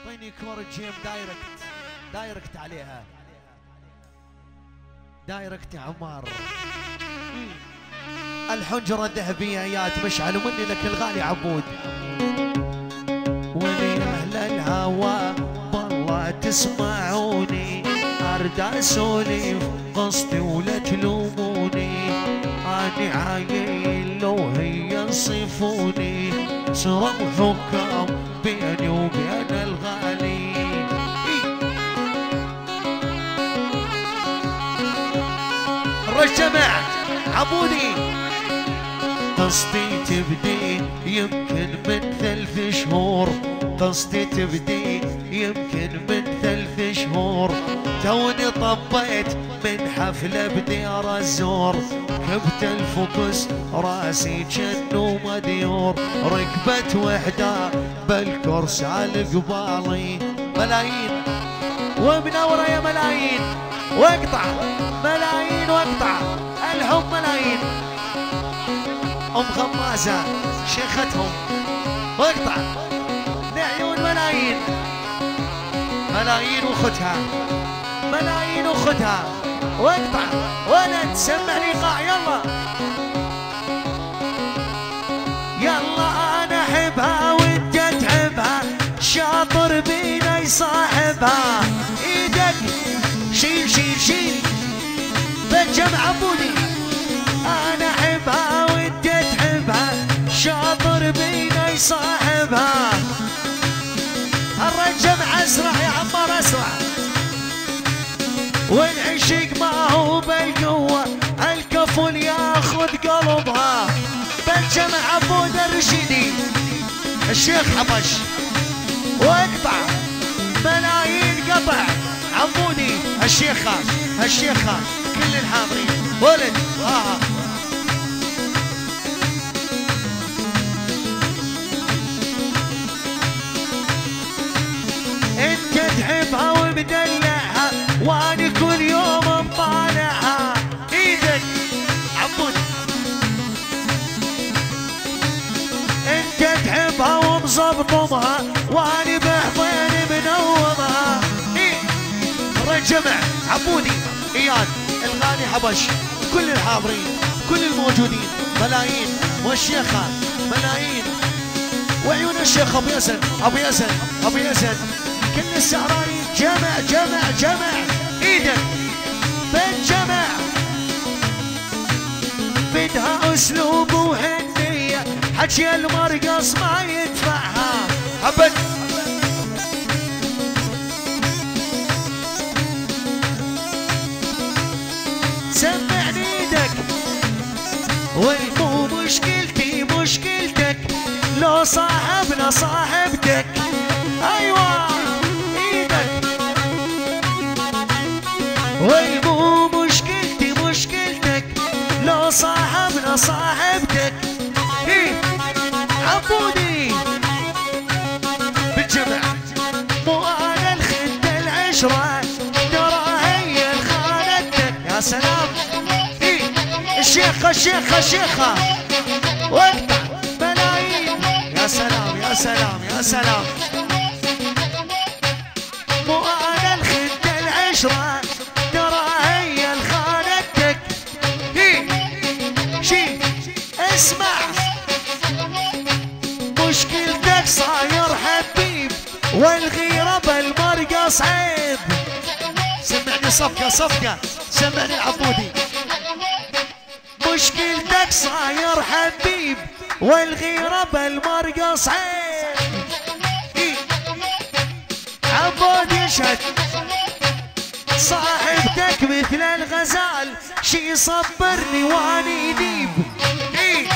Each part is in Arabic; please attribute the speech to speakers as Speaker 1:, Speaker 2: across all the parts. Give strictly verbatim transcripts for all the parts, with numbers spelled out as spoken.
Speaker 1: اعطيني كورة جيم دايركت دايركت عليها دايركت يا عمار. الحنجرة الذهبية ايات مشعل ومني لك الغالي عبود. ولي اهل الهوى والله تسمعوني ارد اسولف قصدي ولا تلوموني. اني عايل لو هي يصفوني صرا حكام بيني وبين الغالي. الرجمع عبودي قصدي تبدي يمكن من ثلاث شهور. قصدي تبدي يمكن من ثلاث شهور. توني طبيت من حفلة بديار الزور. كبت الفوكس راسي جنو مديور. ركبت وحدة بالكرسي على قبالي. ملايين ومنورة يا ملايين واقطع ملايين واقطع الحب ملايين. ام غمازة شيختهم واقطع لعيون ملايين ملايين وخدها ملايين وخدها واقطع ولد سمع لي قاع. يلا يلا انا احبها وانت تحبها شاطر بينا يصاحبها. ايدك شيل شيل شيل بالجمع عبودي. انا احبها وانت تحبها شاطر بينا يصاحبها. الرجمع اسرع يا عمار اسرع. والعشق ما هو بالقوة الكفل ياخذ قلبها. بالجمع عبود الرشيدي الشيخ حبش واقطع ملايين قطع عبودي. الشيخة الشيخة كل الحاضرين ولد آه. انت تحبها ومدلعها واني كل يوم مطالعها. ايدك عبود انت تحبها ومظبطمها واني بحضين منومها. الرجمع عبودي اياد الغالي حبش كل الحاضرين كل الموجودين ملايين والشيخة ملايين وعيون الشيخ ابو ياسر ابو ياسر ابو ياسر كل السهرايين جمع جمع جمع. ايدك بالجمع بدها اسلوب وهنية حكي المرقص ما يدفعها. ابد سمعني ايدك. والمو مشكلتي مشكلتك لو صاحبنا صاحبتك. ايوه ايدك. والمو مشكلتي مشكلتك لو صاحبنا صاحبتك. ايه عبودي بالجمع مو انا الخدة العشرة ترى هي الخالتك. يا سلام ايه الشيخة الشيخة الشيخة واقطع ملايين. يا سلام يا سلام يا سلام مو انا الخدة العشرة ترى هي الخالتك. ايه شي اسمع مشكلتك صاير حبيب والغيرة بالمرقص عيب. سمعني صفقة صفقة سمعني العبودي. مشكلتك صاير حبيب والغيرة بالمرقص عيب. إيه؟ عبود يشهد صاحبتك مثل الغزال شي صبرني واني ديب. إيه؟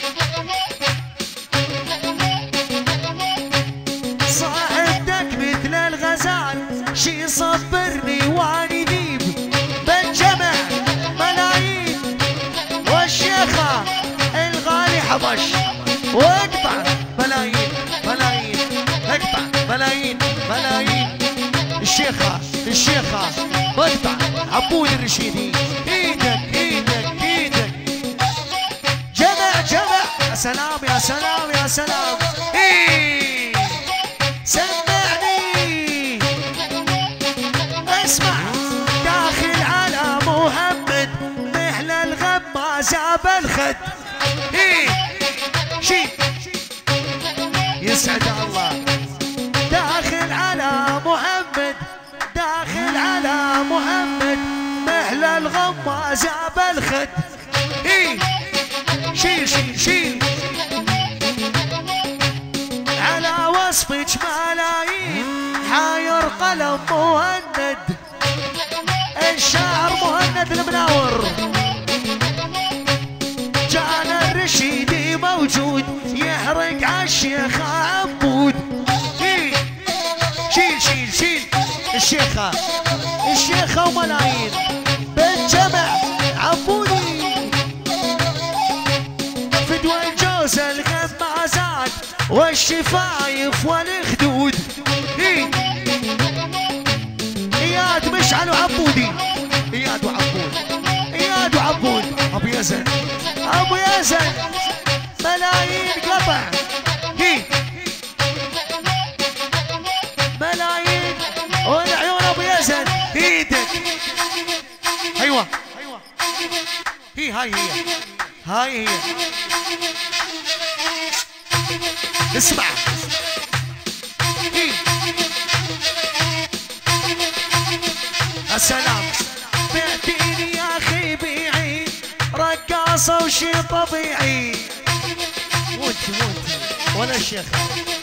Speaker 1: صاحبتك مثل الغزال شي صبرني واني ديب. بالجمع ملايين والشيخة الغالي حبش واقطع ملايين ملايين اقطع ملايين ملايين. الشيخة الشيخة واقطع عبود الرشيدي. ايدك ايدك ايدك جمع جمع. يا سلام يا سلام يا سلام. ايه سمعني الخد. ايه شي يسعد الله. داخل على محمد داخل على محمد مهل الغمازة بالخد. ايه شيل شيل شيل على وصفك ملايين حاير قلم مهند الشاعر مهند المناور. كان الرشيدي موجود يحرق عالشيخ عبود. إيه شيل شيل شيل الشيخة الشيخة وملايين بالجمع عبودي. فدوى الجوز الغمازات والشفايف والخدود. إيه اياد مشعل وعبودي اياد وعبود اياد وعبود ابو يزن ابو يزن ملايين قطع. هي ملايين والعيون ابو يزن ايدك. ايوه هي هاي هي هاي هي اسمع. هي السلام بعتيني يا اخي بيعي رقاصه وشي طبيعي. وانت وانت ولا الشيخ